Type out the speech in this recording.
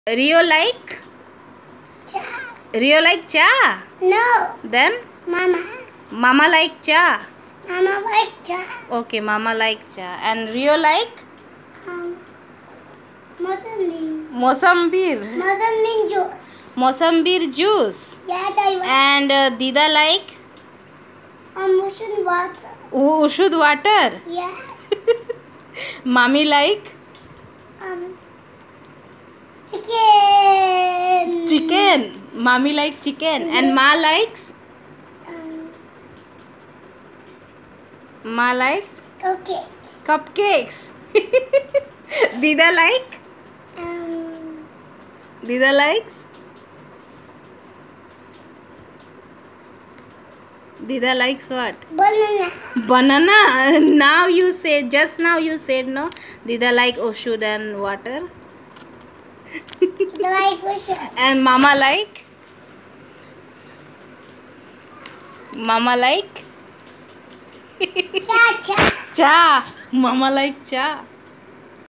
Rio like? Cha. Rio like cha? No. Then? Mama. Mama like cha? Mama like cha. Okay, Mama like cha. And Rio like? Mozambique. Mosambir. Mozambique juice. Mosambir juice. Yes, I want. And Dida like? Ocean water. Ushud water. Yes. Mommy like? Chicken. Chicken. Mommy like chicken. And Ma likes? Ma likes? Okay. Cupcakes. Dida like? Dida likes? Dida likes what? Banana. Banana. Now you said, just now you said no. Dida like oshud and water. Like ocean. And Mama like? Mama like? Cha cha. Cha. Mama like cha.